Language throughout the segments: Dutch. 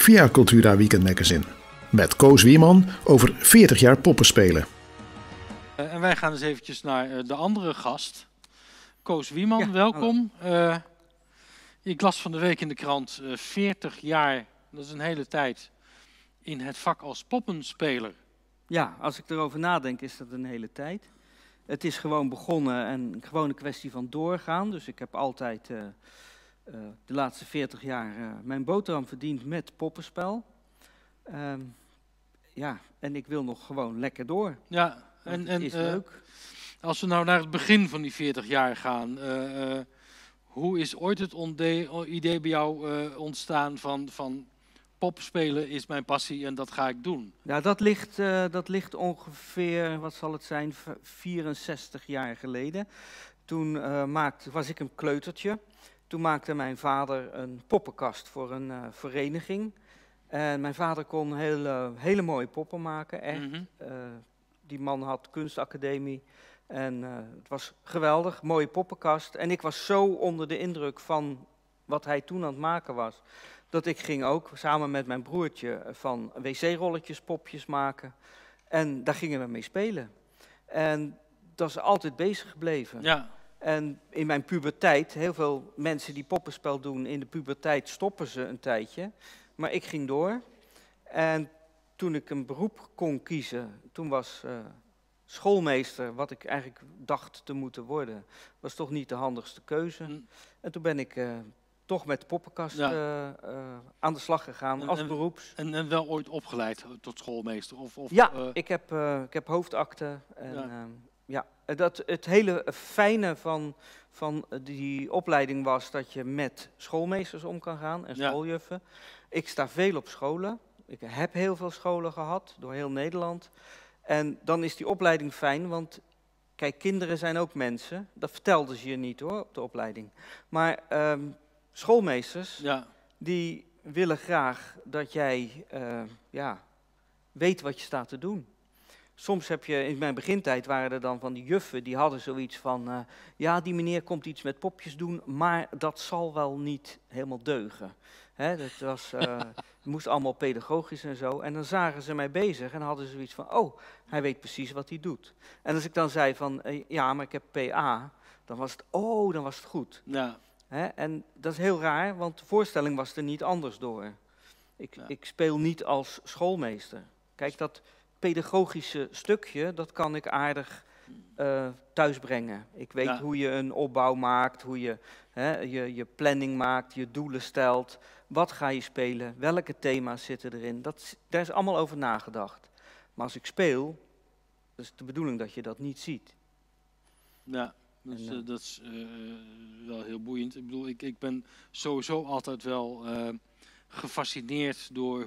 via Cultura Weekend Magazine. Met Koos Wierman over 40 jaar poppenspelen. En wij gaan eens eventjes naar de andere gast. Koos Wierman, welkom. Ik las van de week in de krant 40 jaar, dat is een hele tijd, in het vak als poppenspeler. Ja, als ik erover nadenk is dat een hele tijd. Het is gewoon begonnen en gewoon een kwestie van doorgaan. Dus ik heb altijd de laatste 40 jaar mijn boterham verdiend met poppenspel. Ja, en ik wil nog gewoon lekker door. Ja, en is leuk. Als we nou naar het begin van die 40 jaar gaan, hoe is ooit het idee bij jou ontstaan van popspelen is mijn passie en dat ga ik doen? Ja, dat ligt ongeveer, wat zal het zijn, 64 jaar geleden. Toen was ik een kleutertje. Toen maakte mijn vader een poppenkast voor een vereniging. En mijn vader kon hele mooie poppen maken, echt. Die man had kunstacademie. En het was geweldig, mooie poppenkast. En ik was zo onder de indruk van wat hij toen aan het maken was, dat ik ging ook samen met mijn broertje van wc-rolletjes popjes maken. En daar gingen we mee spelen. En dat is altijd bezig gebleven. Ja. En in mijn puberteit, heel veel mensen die poppenspel doen, in de puberteit stoppen ze een tijdje. Maar ik ging door. En toen ik een beroep kon kiezen, toen was schoolmeester, wat ik eigenlijk dacht te moeten worden, was toch niet de handigste keuze. En toen ben ik toch met de poppenkast aan de slag gegaan als beroeps. En wel ooit opgeleid tot schoolmeester? Ja, ik heb hoofdakte. En, het hele fijne van die opleiding was dat je met schoolmeesters om kan gaan en schooljuffen. Ik sta veel op scholen. Ik heb heel veel scholen gehad, door heel Nederland. En dan is die opleiding fijn, want kijk, kinderen zijn ook mensen. Dat vertelden ze je niet hoor, op de opleiding. Maar schoolmeesters, die willen graag dat jij weet wat je staat te doen. Soms heb je, in mijn begintijd waren er dan van die juffen, die hadden zoiets van, ja, die meneer komt iets met popjes doen, maar dat zal wel niet helemaal deugen. Dat moest allemaal pedagogisch en zo. En dan zagen ze mij bezig en hadden ze zoiets van, oh, hij weet precies wat hij doet. En als ik dan zei van, ja, maar ik heb PA, dan was het goed. Ja. En dat is heel raar, want de voorstelling was er niet anders door. Ik speel niet als schoolmeester. Kijk, dat pedagogische stukje, dat kan ik aardig thuisbrengen. Ik weet hoe je een opbouw maakt, hoe je je planning maakt, je doelen stelt. Wat ga je spelen? Welke thema's zitten erin? Daar is allemaal over nagedacht. Maar als ik speel, is het de bedoeling dat je dat niet ziet. Ja, dat is wel heel boeiend. Ik bedoel, ik ben sowieso altijd wel gefascineerd door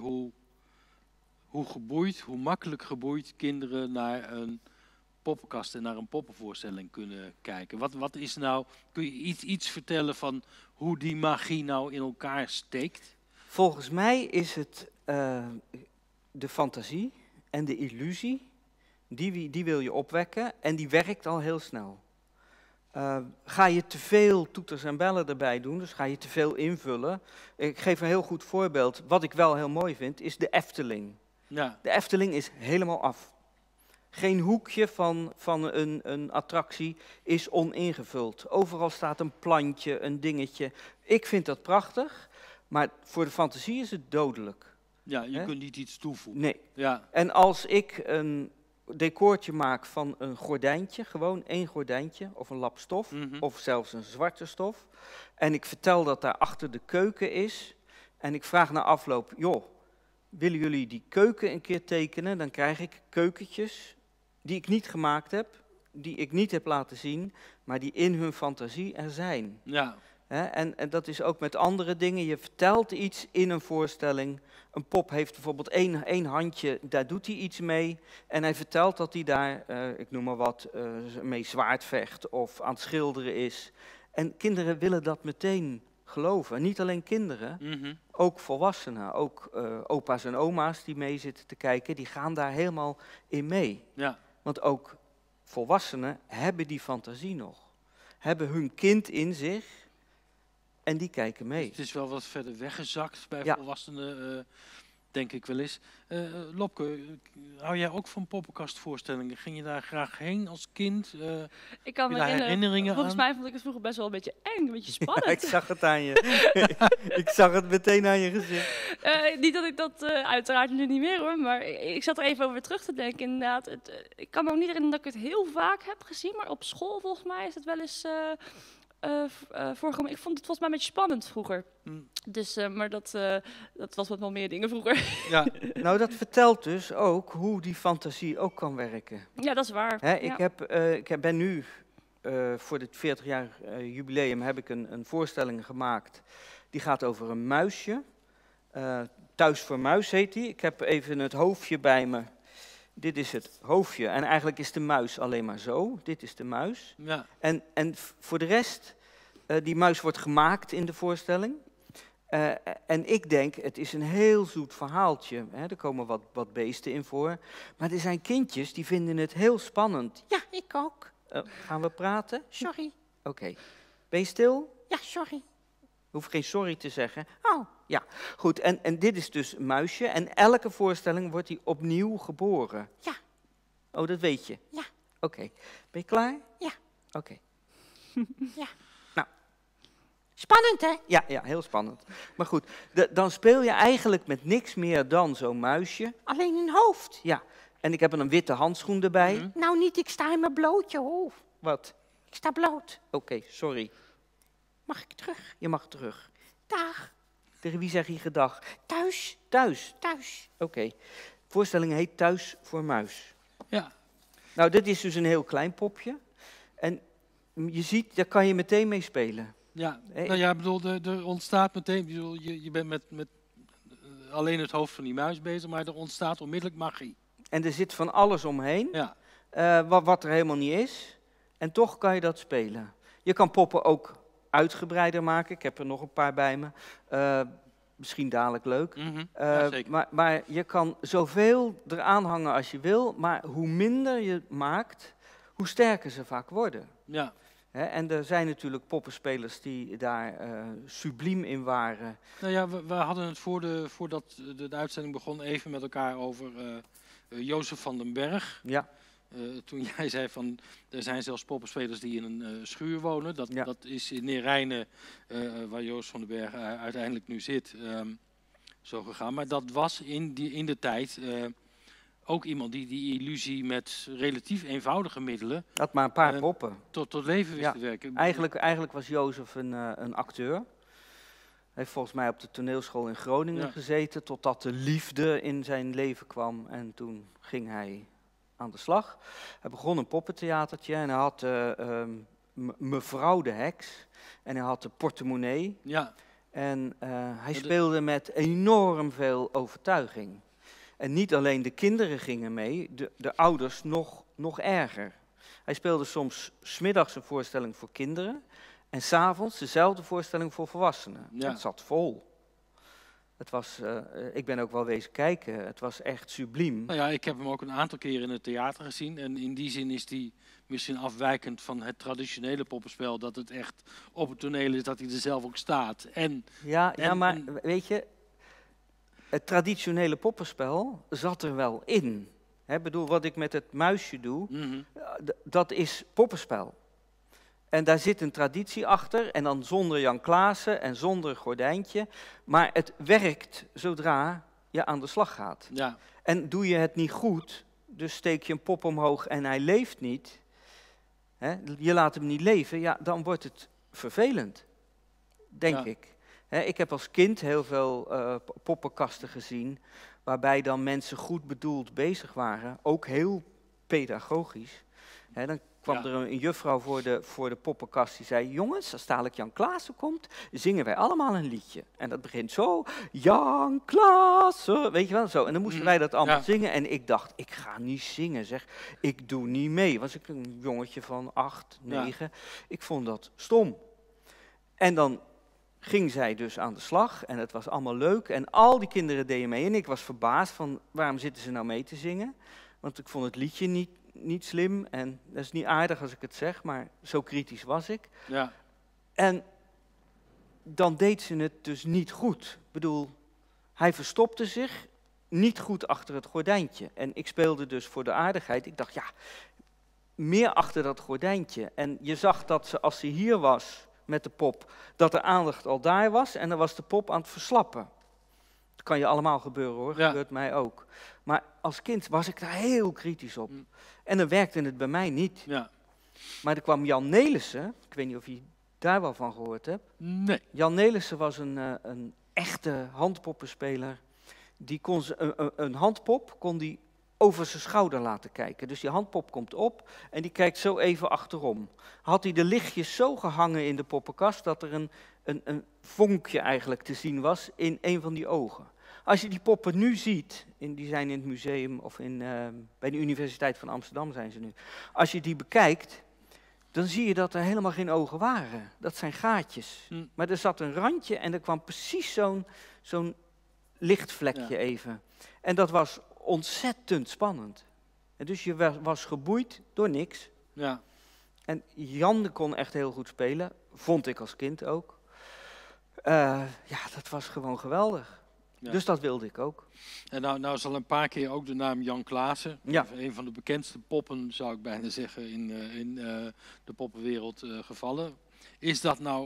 hoe makkelijk geboeid kinderen naar een poppenkast en naar een poppenvoorstelling kunnen kijken. Wat is nou, kun je iets vertellen van hoe die magie nou in elkaar steekt? Volgens mij is het de fantasie en de illusie, die wil je opwekken en die werkt al heel snel. Ga je te veel toeters en bellen erbij doen, dus ga je te veel invullen. Ik geef een heel goed voorbeeld, wat ik wel heel mooi vind, is de Efteling. Ja. De Efteling is helemaal af. Geen hoekje van een attractie is oningevuld. Overal staat een plantje, een dingetje. Ik vind dat prachtig, maar voor de fantasie is het dodelijk. Ja, je kunt niet iets toevoegen. Nee. Ja. En als ik een decoortje maak van een gordijntje, gewoon één gordijntje, of een lap stof, of zelfs een zwarte stof, en ik vertel dat daar achter de keuken is, en ik vraag na afloop, joh, willen jullie die keuken een keer tekenen? Dan krijg ik keukentjes die ik niet gemaakt heb, die ik niet heb laten zien, maar die in hun fantasie er zijn. Ja. En dat is ook met andere dingen. Je vertelt iets in een voorstelling. Een pop heeft bijvoorbeeld één handje, daar doet hij iets mee. En hij vertelt dat hij daar, ik noem maar wat, mee zwaardvecht of aan het schilderen is. En kinderen willen dat meteen geloven. Niet alleen kinderen, ook volwassenen. Ook opa's en oma's die mee zitten te kijken, die gaan daar helemaal in mee. Ja. Want ook volwassenen hebben die fantasie nog. Hebben hun kind in zich En die kijken mee. Het is wel wat verder weggezakt bij Ja. volwassenen, denk ik wel eens. Lopke, hou jij ook van poppenkastvoorstellingen? Ging je daar graag heen als kind? Ik kan Heb me je daar herinneringen herinneren, volgens aan? mij vond ik het vroeger best wel een beetje eng, een beetje Ja, spannend. ik zag het aan je. Ik zag het meteen aan je gezicht. Niet dat ik dat uiteraard nu niet meer hoor, maar ik zat er even over terug te denken. Inderdaad, ik kan me ook niet herinneren dat ik het heel vaak heb gezien, maar op school volgens mij is het wel eens voorgekomen. Ik vond het volgens mij een beetje spannend vroeger. Dus, maar dat was wat wel meer dingen vroeger. Ja, Nou, dat vertelt dus ook hoe die fantasie ook kan werken. Ja, dat is waar. Hè, Ja. ik ben nu voor dit 40-jaar jubileum heb ik een voorstelling gemaakt. Die gaat over een muisje. Thuis voor Muis heet die. Ik heb even het hoofdje bij me. Dit is het hoofdje. En eigenlijk is de muis alleen maar zo. Dit is de muis. ja. En voor de rest, die muis wordt gemaakt in de voorstelling. En ik denk, het is een heel zoet verhaaltje. Hè? Er komen wat beesten in voor. Maar er zijn kindjes die vinden het heel spannend. Ja, ik ook. Gaan we praten? Sorry. Oké. Ben je stil? Ja, sorry. Hoef geen sorry te zeggen. Oh, ja. Goed, en dit is dus een muisje. En elke voorstelling wordt hij opnieuw geboren. Ja. Oh, dat weet je? Ja. Oké. Ben je klaar? Ja. Oké. Spannend, hè? Ja, heel spannend. Maar goed, dan speel je eigenlijk met niks meer dan zo'n muisje. Alleen een hoofd. Ja, en ik heb er een witte handschoen erbij. Nou niet, ik sta in mijn blootje hoofd. Wat? Ik sta bloot. Oké, sorry. Mag ik terug? Je mag terug. Dag. Tegen wie zeg je gedag? Thuis. Thuis. Thuis. Oké. Voorstelling heet Thuis voor Muis. Ja. Nou, dit is dus een heel klein popje. En je ziet, daar kan je meteen mee spelen. Ja, Hey. nou ja, ik bedoel, er ontstaat meteen, ik bedoel, je bent met alleen het hoofd van die muis bezig, maar er ontstaat onmiddellijk magie. En er zit van alles omheen, Ja, wat er helemaal niet is. En toch kan je dat spelen. Je kan poppen ook uitgebreider maken. Ik heb er nog een paar bij me. Misschien dadelijk leuk. Ja, zeker. Maar je kan zoveel eraan hangen als je wil. Maar hoe minder je maakt, hoe sterker ze vaak worden. Ja, Hè, en er zijn natuurlijk poppenspelers die daar subliem in waren. nou ja, we hadden het voordat de uitzending begon even met elkaar over Jozef van den Berg. Ja, Toen jij zei van, er zijn zelfs poppenspelers die in een schuur wonen. Ja. Dat is in Neerijnen, waar Jozef van den Berg uiteindelijk nu zit, zo gegaan. Maar dat was in de tijd ook iemand die illusie met relatief eenvoudige middelen had maar een paar poppen. tot leven wist Ja, te werken. Eigenlijk was Jozef een acteur. Hij heeft volgens mij op de toneelschool in Groningen gezeten, totdat de liefde in zijn leven kwam. En toen ging hij aan de slag. Hij begon een poppentheatertje en hij had Mevrouw de Heks. En hij had de Portemonnee. Ja, En hij speelde met enorm veel overtuiging. En niet alleen de kinderen gingen mee, de ouders nog erger. Hij speelde soms 's middags een voorstelling voor kinderen en 's avonds dezelfde voorstelling voor volwassenen. Ja. Het zat vol. Het was, ik ben ook wel wezen kijken, het was echt subliem. nou ja, ik heb hem ook een aantal keren in het theater gezien. En in die zin is die misschien afwijkend van het traditionele poppenspel. Dat het echt op het toneel is, dat hij er zelf ook staat. Ja, maar weet je, het traditionele poppenspel zat er wel in. Hè, bedoel, wat ik met het muisje doe, dat is poppenspel. En daar zit een traditie achter, en dan zonder Jan Klaassen en zonder gordijntje. Maar het werkt zodra je aan de slag gaat. Ja, En doe je het niet goed, dus steek je een pop omhoog en hij leeft niet. Hè, je laat hem niet leven, ja, dan wordt het vervelend. Denk Ja. ik. Hè, ik heb als kind heel veel poppenkasten gezien, waarbij dan mensen goed bedoeld bezig waren, ook heel pedagogisch. Hè, dan kwam Ja. er een juffrouw voor de poppenkast die zei, jongens, als dadelijk Jan Klaassen komt, zingen wij allemaal een liedje. En dat begint zo, Jan Klaassen, weet je wel, zo. En dan moesten wij dat allemaal Ja. zingen en ik dacht, ik ga niet zingen, zeg. Ik doe niet mee. Was ik een jongetje van 8, 9. Ik vond dat stom. En dan ging zij dus aan de slag en het was allemaal leuk. En al die kinderen deden mee en ik was verbaasd van, waarom zitten ze nou mee te zingen? Want ik vond het liedje niet slim en dat is niet aardig als ik het zeg, maar zo kritisch was ik. ja, En dan deed ze het dus niet goed. Ik bedoel, hij verstopte zich niet goed achter het gordijntje. En ik speelde dus voor de aardigheid. Ik dacht, ja, meer achter dat gordijntje. En je zag dat ze, als ze hier was met de pop, dat de aandacht al daar was en dan was de pop aan het verslappen. Dat kan je allemaal gebeuren hoor, Ja. gebeurt mij ook. Maar als kind was ik daar heel kritisch op. En dan werkte het bij mij niet. Ja. Maar er kwam Jan Nelissen, ik weet niet of je daar wel van gehoord hebt. Nee. Jan Nelissen was een echte handpoppenspeler. Die kon een handpop kon die over zijn schouder laten kijken. Dus die handpop komt op en die kijkt zo even achterom. Had hij de lichtjes zo gehangen in de poppenkast dat er een vonkje eigenlijk te zien was in een van die ogen. Als je die poppen nu ziet, die zijn in het museum of bij de Universiteit van Amsterdam zijn ze nu. Als je die bekijkt, dan zie je dat er helemaal geen ogen waren. Dat zijn gaatjes. Maar er zat een randje en er kwam precies zo'n lichtvlekje even. En dat was ontzettend spannend. En dus je was geboeid door niks. Ja. En Jan kon echt heel goed spelen, vond ik als kind ook. Ja, dat was gewoon geweldig. Ja. Dus dat wilde ik ook. En nou is al een paar keer ook de naam Jan Klaassen. Ja. Een van de bekendste poppen, zou ik bijna zeggen, in de poppenwereld gevallen. Is dat nou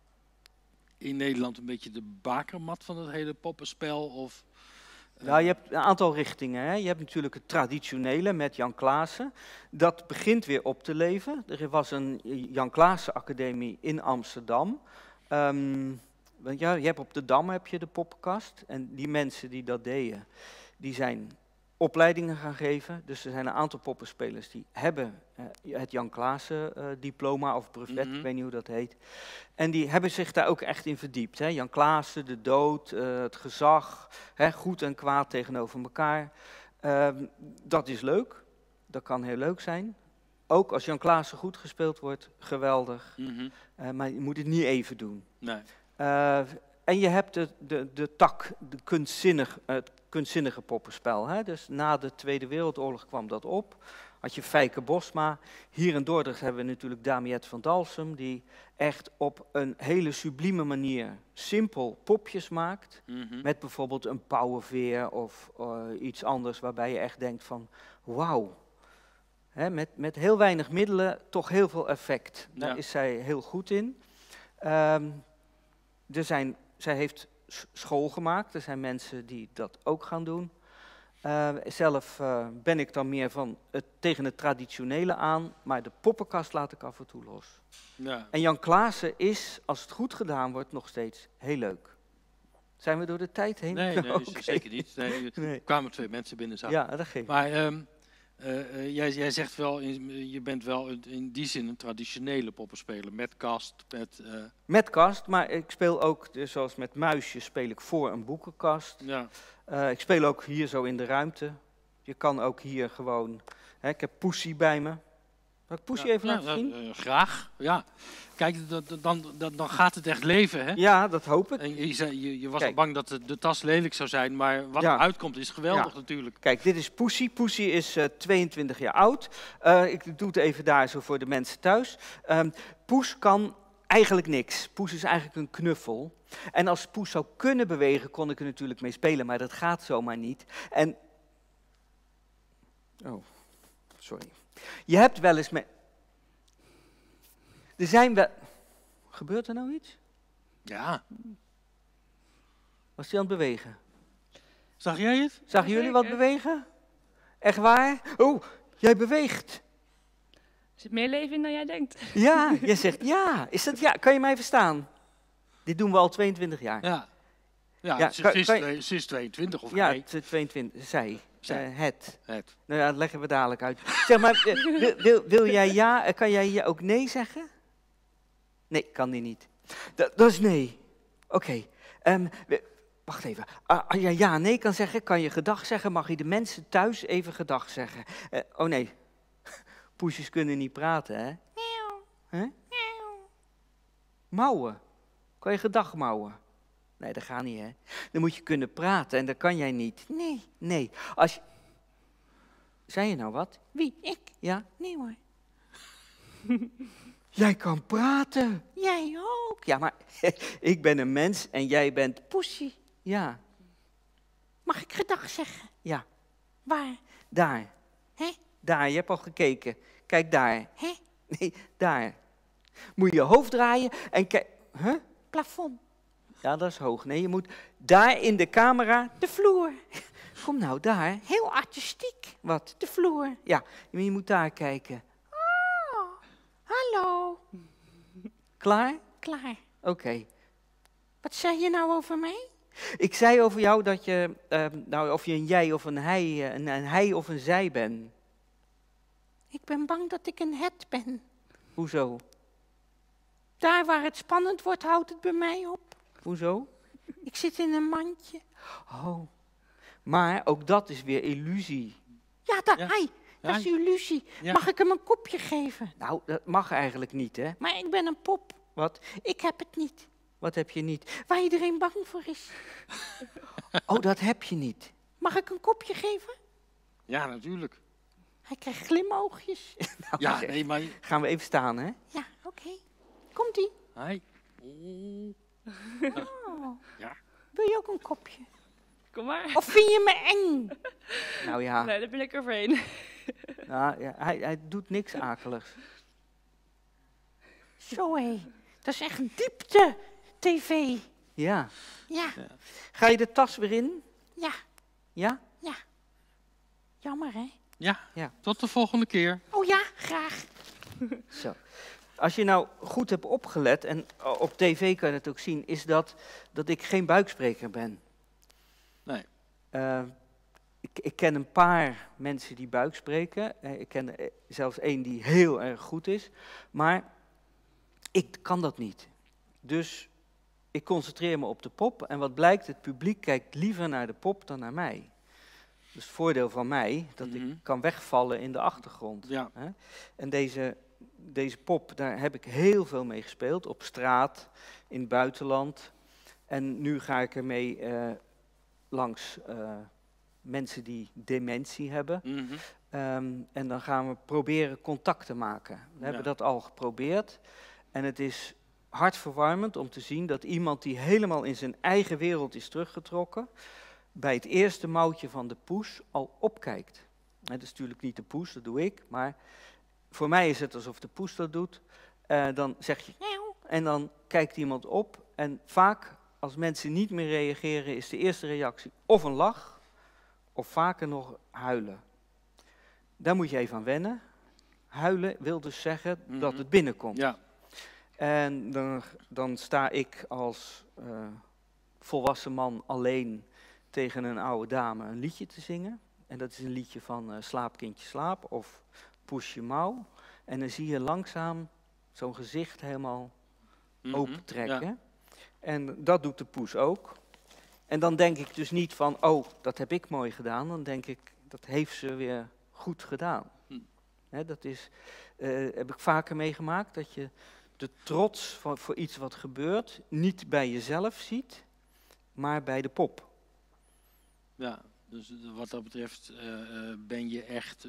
in Nederland een beetje de bakermat van het hele poppenspel? Of, Nou, je hebt een aantal richtingen. Hè. Je hebt natuurlijk het traditionele met Jan Klaassen. Dat begint weer op te leven. Er was een Jan Klaassen Academie in Amsterdam. Want ja, je hebt op de Dam heb je de poppenkast. En die mensen die dat deden, die zijn opleidingen gaan geven. Dus er zijn een aantal poppenspelers die hebben het Jan Klaassen diploma of brevet, ik weet niet hoe dat heet. En die hebben zich daar ook echt in verdiept. Hè. Jan Klaassen, de dood, het gezag, hè, goed en kwaad tegenover elkaar. Dat is leuk, dat kan heel leuk zijn. Ook als Jan Klaassen goed gespeeld wordt, geweldig. Maar je moet het niet even doen. Nee. En je hebt de tak, het kunstzinnige poppenspel. Hè? Dus na de Tweede Wereldoorlog kwam dat op. Had je Fijke Bosma. Hier in Dordrecht hebben we natuurlijk Damiette van Dalsem, die echt op een hele sublieme manier simpel popjes maakt. Met bijvoorbeeld een pauwenveer of iets anders waarbij je echt denkt van wauw. Hè, met heel weinig middelen toch heel veel effect. Daar is zij heel goed in. Zij heeft school gemaakt. Er zijn mensen die dat ook gaan doen. Zelf ben ik dan meer van tegen het traditionele aan, maar de poppenkast laat ik af en toe los. Ja. En Jan Klaassen is, als het goed gedaan wordt, nog steeds heel leuk. Zijn we door de tijd heen? Nee, Oké. zeker niet. Nee, er kwamen 2 mensen binnen. Ja, dat geeft. Maar jij zegt wel, je bent wel in die zin een traditionele poppenspeler. Met kast, Met kast, maar ik speel ook, dus zoals met Muisje, speel ik voor een boekenkast. Ja. Ik speel ook hier zo in de ruimte. Je kan ook hier gewoon... Hè, ik heb Poesie bij me. Zal ik Poesie even laten zien? Graag, ja. Kijk, dan gaat het echt leven, hè? Ja, dat hoop ik. En je was Kijk. al bang dat de tas lelijk zou zijn, maar wat Ja. er uitkomt is geweldig Ja. natuurlijk. Kijk, dit is Poesie. Poesie is 22 jaar oud. Ik doe het even daar zo voor de mensen thuis. Poes kan eigenlijk niks. Poes is eigenlijk een knuffel. En als Poes zou kunnen bewegen, kon ik er natuurlijk mee spelen, maar dat gaat zomaar niet. En... Oh, sorry. Je hebt wel eens met... Er zijn wel... Gebeurt er nou iets? Ja. Was hij aan het bewegen? Zag jij het? Zagen jullie wat bewegen? Echt waar? Oh, jij beweegt. Er zit meer leven in dan jij denkt. Ja, jij zegt ja. Is dat ja? Kan je mij verstaan? Dit doen we al 22 jaar. Ja. Ja, Ja, ze is 22 of Ja, hij. 22. Zij. Het. Het. Nou ja, dat leggen we dadelijk uit. Zeg maar, wil jij ja? Kan jij hier ook nee zeggen? Nee, kan die niet. Dat is nee. Oké. Wacht even. Als jij ja nee kan zeggen, kan je gedag zeggen. Mag je de mensen thuis even gedag zeggen? Oh nee. Poesjes kunnen niet praten, hè? Hè? Mouwen. Kan je gedag mouwen? Nee, dat gaat niet, hè? Dan moet je kunnen praten en dat kan jij niet. Nee. Als je... Zei je nou wat? Wie? Ik? Ja? Nee hoor. Jij kan praten. Jij ook. Ja, maar ik ben een mens en jij bent... Poesie, Ja, mag ik gedag zeggen? ja, Waar? daar. Hè? Daar, je hebt al gekeken. Kijk daar. Hè? Nee, daar. Moet je je hoofd draaien en kijk... Huh? Plafond. Ja, dat is hoog. Nee, je moet daar in de camera... De vloer. Kom nou, daar. Heel artistiek. Wat? De vloer. Ja, je moet daar kijken. Oh, hallo. Klaar? Klaar. Oké. Wat zei je nou over mij? Ik zei over jou dat je... nou, of je een jij of een hij... een hij of een zij bent. Ik ben bang dat ik een het ben. Hoezo? Daar waar het spannend wordt, houdt het bij mij op. Hoezo? Ik zit in een mandje. Oh. Maar ook dat is weer illusie. Ja, dat, Ja. dat is illusie. Ja. Mag ik hem een kopje geven? Nou, dat mag eigenlijk niet, hè? Maar ik ben een pop. Wat? Ik heb het niet. Wat heb je niet? Waar iedereen bang voor is. Oh, dat heb je niet. Mag ik een kopje geven? Ja, natuurlijk. Hij krijgt glimoogjes. Nou, Ja, zeg. nee, maar... Gaan we even staan, hè? Ja, oké. Komt-ie. Hi. Oh. Ja. Wil je ook een kopje? Kom maar. Of vind je me eng? Nou ja, Nee, daar ben ik overheen. nou, ja hij doet niks akeligs. Zo hé. Dat is echt diepte tv. Ja. Ja, Ga je de tas weer in? ja, Ja? ja. Jammer hè? Ja. Ja. Tot de volgende keer. Oh ja, graag. Zo. Als je nou goed hebt opgelet, en op tv kan je het ook zien, is dat ik geen buikspreker ben. Nee. Ik ken een paar mensen die buikspreken. Ik ken zelfs één die heel erg goed is. Maar ik kan dat niet. Dus ik concentreer me op de pop. En wat blijkt, het publiek kijkt liever naar de pop dan naar mij. Dus het voordeel van mij, dat Mhm. ik kan wegvallen in de achtergrond. Ja. Hè? En deze pop, daar heb ik heel veel mee gespeeld. Op straat, in het buitenland. En nu ga ik ermee langs mensen die dementie hebben. Mhm. En dan gaan we proberen contact te maken. We hebben dat al geprobeerd. En het is hartverwarmend om te zien dat iemand die helemaal in zijn eigen wereld is teruggetrokken, bij het eerste mouwtje van de poes al opkijkt. Het is natuurlijk niet de poes, dat doe ik, maar voor mij is het alsof de poes dat doet. Dan zeg je Miauw. en dan kijkt iemand op. En vaak, als mensen niet meer reageren, is de eerste reactie of een lach, of vaker nog huilen. Daar moet je even aan wennen. Huilen wil dus zeggen dat Mhm. het binnenkomt. Ja. En dan sta ik als volwassen man alleen tegen een oude dame een liedje te zingen. En dat is een liedje van Slaap kindje slaap of Push je mouw. En dan zie je langzaam zo'n gezicht helemaal Mhm. opentrekken. Ja. En dat doet de poes ook. En dan denk ik dus niet van, oh, dat heb ik mooi gedaan. Dan denk ik, dat heeft ze weer goed gedaan. Hm. Hè, dat is, heb ik vaker meegemaakt, dat je de trots voor iets wat gebeurt niet bij jezelf ziet, maar bij de pop. Ja, dus wat dat betreft ben je echt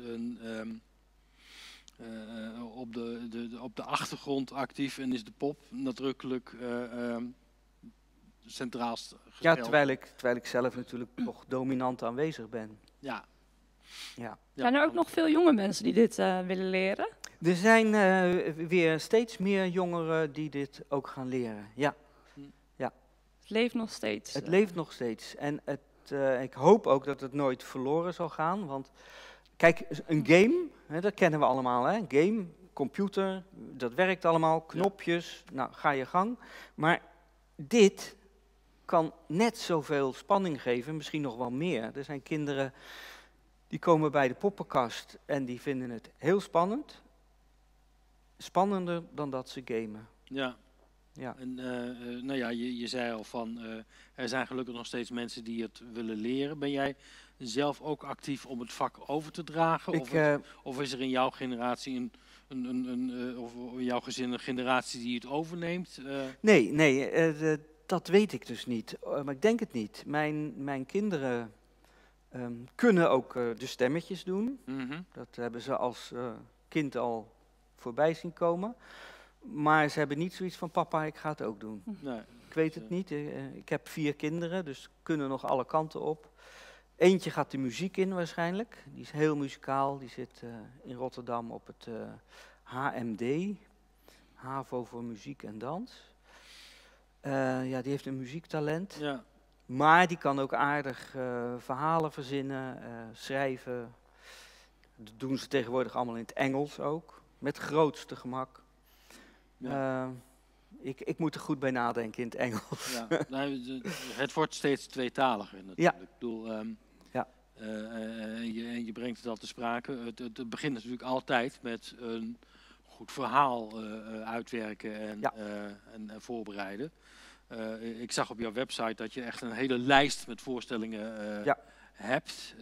op de achtergrond actief en is de pop nadrukkelijk centraal gesteld. Ja, terwijl ik zelf natuurlijk nog dominant aanwezig ben. Ja. Ja. Zijn er ook nog veel jonge mensen die dit willen leren? Er zijn weer steeds meer jongeren die dit ook gaan leren. Ja, Het leeft nog steeds. het leeft nog steeds. En ik hoop ook dat het nooit verloren zal gaan. Want kijk, een game, hè, dat kennen we allemaal. Hè? Game, computer, dat werkt allemaal. Knopjes, nou ga je gang. Maar dit kan net zoveel spanning geven, misschien nog wel meer. Er zijn kinderen die komen bij de poppenkast en die vinden het heel spannend. Spannender dan dat ze gamen. Ja. Ja. En nou ja, je zei al van, er zijn gelukkig nog steeds mensen die het willen leren. Ben jij zelf ook actief om het vak over te dragen? Of is er in jouw generatie of in jouw gezin een generatie die het overneemt? Nee, dat weet ik dus niet. Maar ik denk het niet. Mijn kinderen kunnen ook de stemmetjes doen. Mhm. Dat hebben ze als kind al voorbij zien komen. Maar ze hebben niet zoiets van, papa, ik ga het ook doen. Nee. Ik weet het niet. Ik heb 4 kinderen, dus kunnen nog alle kanten op. Eentje gaat de muziek in waarschijnlijk. Die is heel muzikaal. Die zit in Rotterdam op het HMD. HAVO voor muziek en dans. Ja, die heeft een muziektalent. Ja. Maar die kan ook aardig verhalen verzinnen, schrijven. Dat doen ze tegenwoordig allemaal in het Engels ook. Met grootste gemak. Ja. Ik moet er goed bij nadenken in het Engels. Ja. Nou, het wordt steeds tweetaliger natuurlijk. Ja. Ik bedoel, Ja. en je brengt het al te sprake. Het begint natuurlijk altijd met een goed verhaal uitwerken en voorbereiden. Ik zag op jouw website dat je echt een hele lijst met voorstellingen hebt.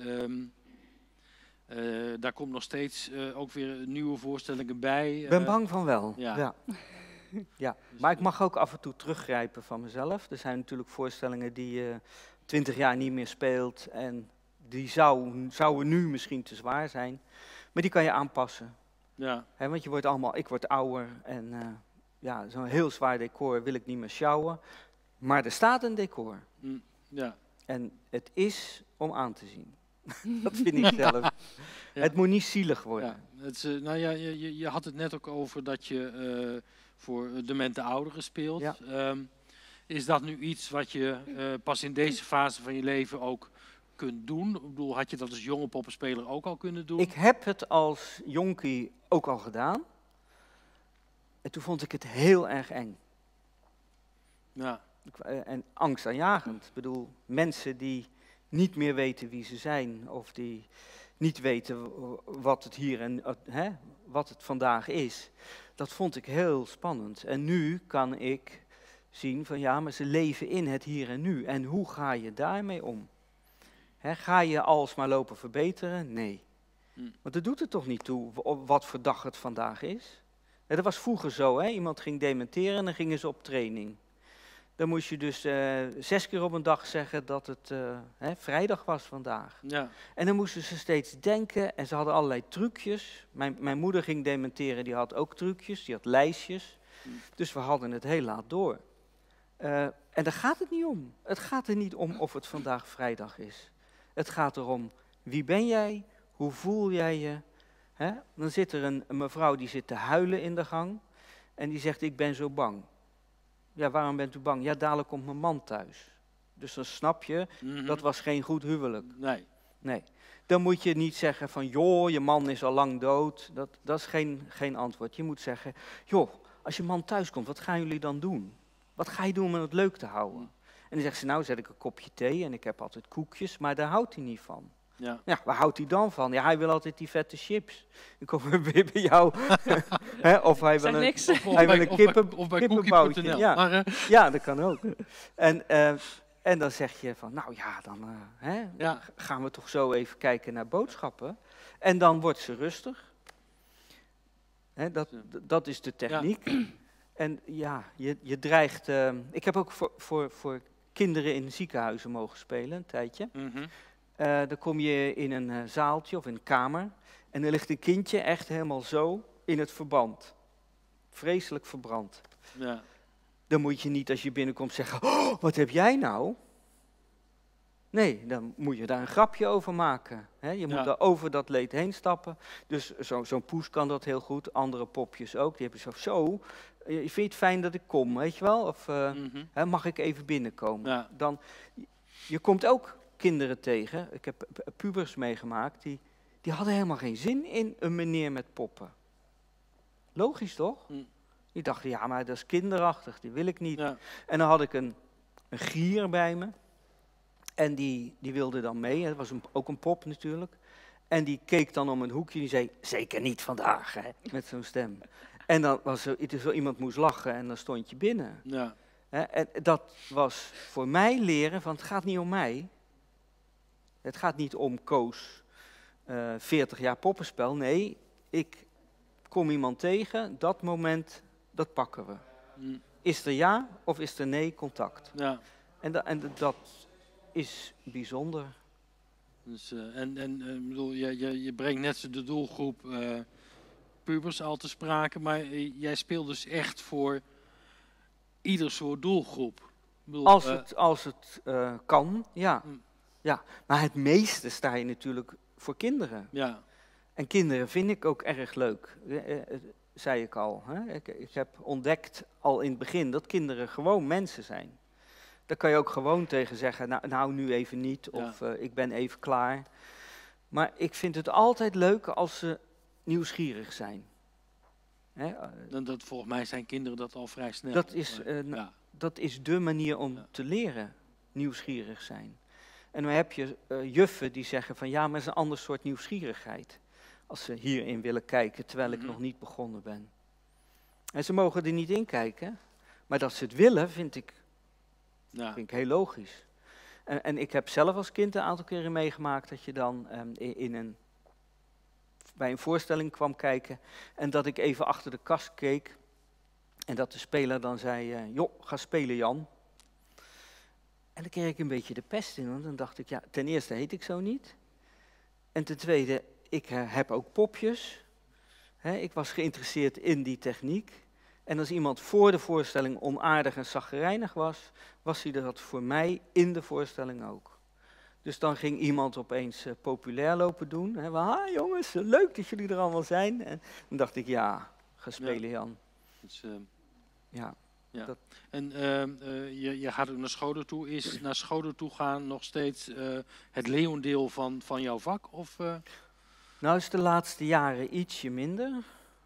Daar komt nog steeds ook weer nieuwe voorstellingen bij. Ik ben bang van wel. Ja. Ja. Ja. Maar ik mag ook af en toe teruggrijpen van mezelf. Er zijn natuurlijk voorstellingen die je 20 jaar niet meer speelt. En die zouden nu misschien te zwaar zijn. Maar die kan je aanpassen. Ja. Want ik word ouder en zo'n heel zwaar decor wil ik niet meer sjouwen. Maar er staat een decor. Ja. En het is om aan te zien. Dat vind ik zelf. Ja. Het moet niet zielig worden. Ja. Het is, je had het net ook over dat je voor demente ouderen speelt. Ja. Is dat nu iets wat je pas in deze fase van je leven ook kunt doen? Ik bedoel, had je dat als jonge poppenspeler ook al kunnen doen? Ik heb het als jonkie ook al gedaan. En toen vond ik het heel erg eng. Ja. En angstaanjagend. Ik bedoel, mensen die niet meer weten wie ze zijn, of die niet weten wat het hier en wat het vandaag is. Dat vond ik heel spannend. En nu kan ik zien van ja, maar ze leven in het hier en nu. En hoe ga je daarmee om? Ga je alsmaar lopen verbeteren? Nee. Want dat doet het toch niet toe wat voor dag het vandaag is? Dat was vroeger zo, iemand ging dementeren en dan gingen ze op training. Dan moest je dus 6 keer op een dag zeggen dat het vrijdag was vandaag. Ja. En dan moesten ze steeds denken en ze hadden allerlei trucjes. Mijn moeder ging dementeren, die had ook trucjes, die had lijstjes. Dus we hadden het heel laat door. En daar gaat het niet om. Het gaat er niet om of het vandaag vrijdag is. Het gaat erom, wie ben jij, hoe voel jij je? Dan zit er een mevrouw die zit te huilen in de gang en die zegt, ik ben zo bang. Ja, waarom bent u bang? Ja, dadelijk komt mijn man thuis. Dus dan snap je, dat was geen goed huwelijk. Nee. Dan moet je niet zeggen van, joh, je man is al lang dood. Dat is geen antwoord. Je moet zeggen, joh, als je man thuis komt, wat gaan jullie dan doen? Wat ga je doen om het leuk te houden? En dan zegt ze, nou zet ik een kopje thee en ik heb altijd koekjes, maar daar houdt hij niet van. Ja. Ja, waar houdt hij dan van? Ja, hij wil altijd die vette chips. Dan komen we weer bij jou. Of hij wil een kippenboutje. Ja. Maar, ja, dat kan ook. En dan zeg je van, nou ja, dan gaan we toch zo even kijken naar boodschappen. En dan wordt ze rustig. Dat is de techniek. Ja. En ja, je dreigt... ik heb ook voor kinderen in ziekenhuizen mogen spelen, een tijdje. Dan kom je in een zaaltje of in een kamer. En er ligt een kindje echt helemaal zo in het verband. Vreselijk verbrand. Ja. Dan moet je niet als je binnenkomt zeggen, oh, wat heb jij nou? Nee, dan moet je daar een grapje over maken. Je moet daar over dat leed heen stappen. Dus zo'n poes kan dat heel goed, andere popjes ook. Die hebben zo, vind je het fijn dat ik kom, weet je wel? Of mag ik even binnenkomen? Ja. Dan, je komt ook kinderen tegen, ik heb pubers meegemaakt, die hadden helemaal geen zin in een meneer met poppen. Logisch toch? Die dachten, ja, maar dat is kinderachtig, die wil ik niet. Ja. En dan had ik een gier bij me. En die wilde dan mee, dat was ook een pop natuurlijk. En die keek dan om een hoekje en die zei, zeker niet vandaag, met zo'n stem. En dan was er zo iemand moest lachen en dan stond je binnen. Ja. En dat was voor mij leren van, het gaat niet om mij. Het gaat niet om Koos, 40 jaar poppenspel. Nee, ik kom iemand tegen, dat moment, dat pakken we. Is er ja of is er nee contact? Ja. En dat is bijzonder. Dus, bedoel, je brengt net de doelgroep pubers al te sprake, maar jij speelt dus echt voor ieder soort doelgroep. Ik bedoel, Als het kan, ja. Mm. Ja. Maar het meeste sta je natuurlijk voor kinderen. ja, En kinderen vind ik ook erg leuk, zei ik al. Hè? Ik heb ontdekt al in het begin dat kinderen gewoon mensen zijn. Daar kan je ook gewoon tegen zeggen, nou nu even niet, of ik ben even klaar. Maar ik vind het altijd leuk als ze nieuwsgierig zijn. Hè? volgens mij zijn kinderen dat al vrij snel. Dat is dé manier om Ja. te leren, nieuwsgierig zijn. En dan heb je juffen die zeggen van ja, maar het is een ander soort nieuwsgierigheid. Als ze hierin willen kijken, terwijl ik nog niet begonnen ben. En ze mogen er niet in kijken, maar dat ze het willen, vind ik heel logisch. En ik heb zelf als kind een aantal keren meegemaakt dat je dan bij een voorstelling kwam kijken en dat ik even achter de kast keek en dat de speler dan zei, joh, ga spelen Jan. En dan kreeg ik een beetje de pest in, want dan dacht ik, ja, ten eerste heet ik zo niet. En ten tweede, ik heb ook popjes. Ik was geïnteresseerd in die techniek. En als iemand voor de voorstelling onaardig en chagrijnig was, was hij dat voor mij in de voorstelling ook. Dus dan ging iemand opeens populair lopen doen. Jongens, leuk dat jullie er allemaal zijn. En dan dacht ik, ja, ga spelen Jan. Dus, ja. Ja. En je gaat ook naar scholen toe. Is naar scholen toe gaan nog steeds het leeuwendeel van jouw vak? Of, Nou is de laatste jaren ietsje minder.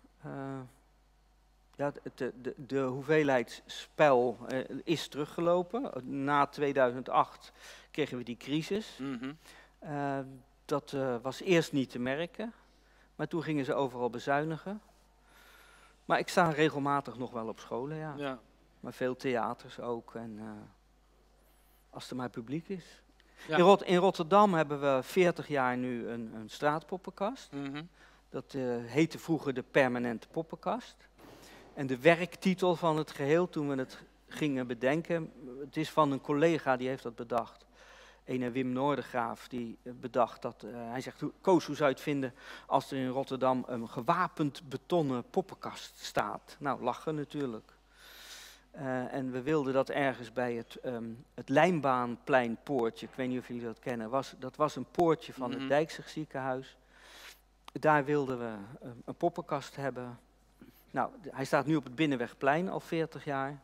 De hoeveelheid spel is teruggelopen. Na 2008 kregen we die crisis. Dat was eerst niet te merken. Maar toen gingen ze overal bezuinigen. Maar ik sta regelmatig nog wel op scholen, ja. Maar veel theaters ook. En als er maar publiek is. Ja. In Rotterdam hebben we 40 jaar nu een straatpoppenkast. Dat heette vroeger de Permanente Poppenkast. En de werktitel van het geheel, toen we het gingen bedenken, het is van een collega die heeft dat bedacht. Ene Wim Noordegraaf, die bedacht dat, hij zegt, Koos, hoe zou je het vinden als er in Rotterdam een gewapend betonnen poppenkast staat? Nou, lachen natuurlijk. En we wilden dat ergens bij het Lijnbaanpleinpoortje, ik weet niet of jullie dat kennen, dat was een poortje van het Dijkster ziekenhuis. Daar wilden we een poppenkast hebben. Nou, hij staat nu op het Binnenwegplein al 40 jaar.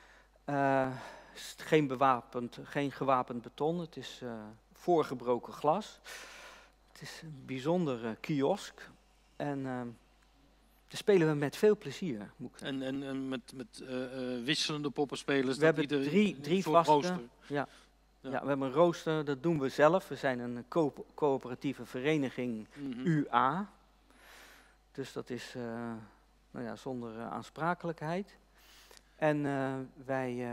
Geen gewapend beton, het is voorgebroken glas. Het is een bijzondere kiosk. En daar spelen we met veel plezier. En met wisselende poppenspelers? We hebben drie vaste. Rooster. Ja, we hebben een rooster, dat doen we zelf. We zijn een coöperatieve vereniging UA. Dus dat is zonder aansprakelijkheid. En wij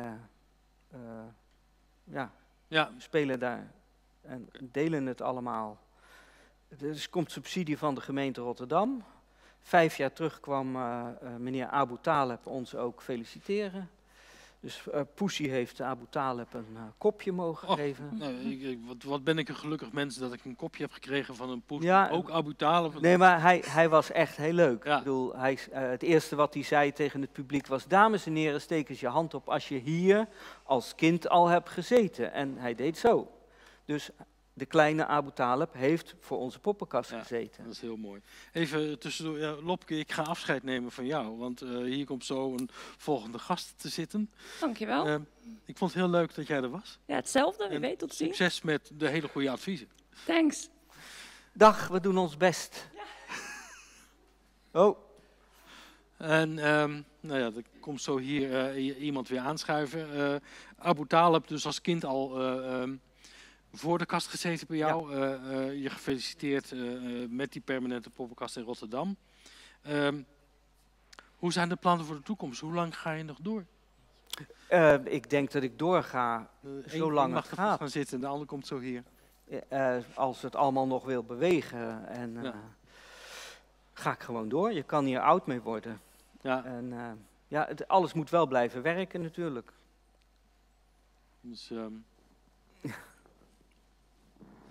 spelen daar en delen het allemaal. Er komt subsidie van de gemeente Rotterdam. 5 jaar terug kwam meneer Abu Taleb ons ook feliciteren. Dus Poesie heeft Abu Taleb een kopje mogen geven. Wat ben ik een gelukkig mens dat ik een kopje heb gekregen van een Poesie. Ja, ook Abu Taleb. Nee, maar hij was echt heel leuk. Ja. Ik bedoel, het eerste wat hij zei tegen het publiek was, dames en heren, steek eens je hand op als je hier als kind al hebt gezeten. En hij deed zo. Dus de kleine Abu Taleb heeft voor onze poppenkast gezeten. Dat is heel mooi. Even tussendoor, Lopke, ik ga afscheid nemen van jou, want hier komt zo een volgende gast te zitten. Dankjewel. Ik vond het heel leuk dat jij er was. Ja, hetzelfde, wie weet, tot ziens. Succes met de hele goede adviezen. Thanks. Dag, we doen ons best. Ja. Oh. En er komt zo hier iemand weer aanschuiven. Abu Taleb, dus als kind al voor de kast gezeten bij jou. Ja. Je gefeliciteerd met die permanente poppenkast in Rotterdam. Hoe zijn de plannen voor de toekomst? Hoe lang ga je nog door? Ik denk dat ik doorga zolang het gaat. Gaan zitten, de ander komt zo hier. Als het allemaal nog wil bewegen. En ga ik gewoon door. Je kan hier oud mee worden. Ja. En alles moet wel blijven werken natuurlijk. Dus,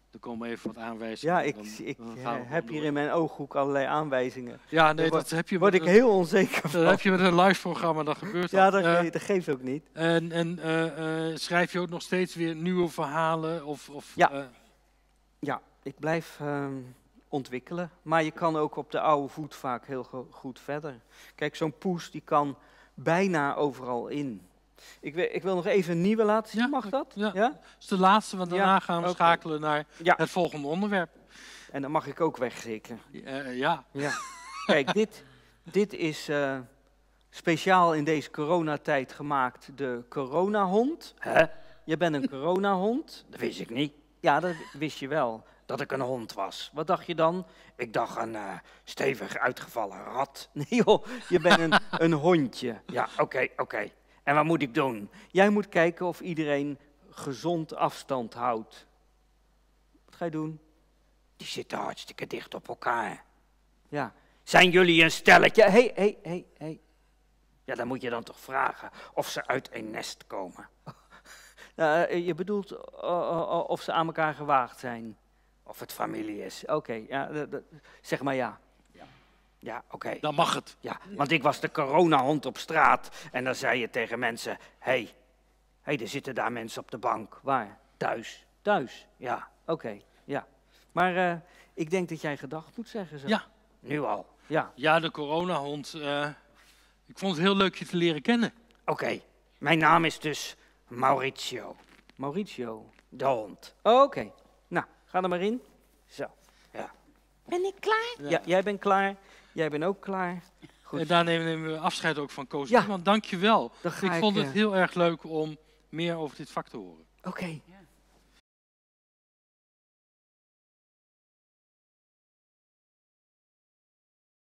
er komen even wat aanwijzingen. Ja, dan gaan we heb door. hier in mijn ooghoek allerlei aanwijzingen. Ja, nee, Daar dat heb je word ik heel onzeker van. dat heb je met een live programma, dan gebeurt Ja, dat. dat geeft ook niet. En schrijf je ook nog steeds weer nieuwe verhalen? Ja. Ja, ik blijf ontwikkelen. Maar je kan ook op de oude voet vaak heel goed verder. Kijk, zo'n poes die kan bijna overal in. Ik wil nog even een nieuwe laten zien, Ja, mag dat? ja. Dat is de laatste, want daarna Ja, gaan we oké. schakelen naar Ja. het volgende onderwerp. En dan mag ik ook wegzeker. Ja. Ja. Kijk, dit is speciaal in deze coronatijd gemaakt, de coronahond. Hè? Je bent een coronahond? Dat wist ik niet. Ja, dat wist je wel, dat ik een hond was. Wat dacht je dan? Ik dacht een stevig uitgevallen rat. Nee joh, je bent een hondje. Ja, oké. En wat moet ik doen? Jij moet kijken of iedereen gezond afstand houdt. Wat ga je doen? Die zitten hartstikke dicht op elkaar. Ja. Zijn jullie een stelletje? Hey. Ja, dan moet je dan toch vragen of ze uit een nest komen. Je bedoelt of ze aan elkaar gewaagd zijn. Of het familie is. Oké, ja, zeg maar ja. Ja, oké. Dan mag het. Ja, want ik was de coronahond op straat en dan zei je tegen mensen, hey, er zitten daar mensen op de bank. Waar? Thuis. Ja, oké. Ja. Maar ik denk dat jij gedag moet zeggen zo. Ja. Nu al. Ja. Ja, de coronahond. Ik vond het heel leuk je te leren kennen. Oké. Mijn naam is dus Mauricio. Mauricio, de hond. Oké. Nou, ga er maar in. Zo. Ja. Ben ik klaar? Ja, jij bent klaar. Jij bent ook klaar. Goed. En daar nemen we afscheid ook van Koos. Ja. Want dank je wel. Dan ga Ik vond ik, het heel erg leuk om meer over dit vak te horen. Oké.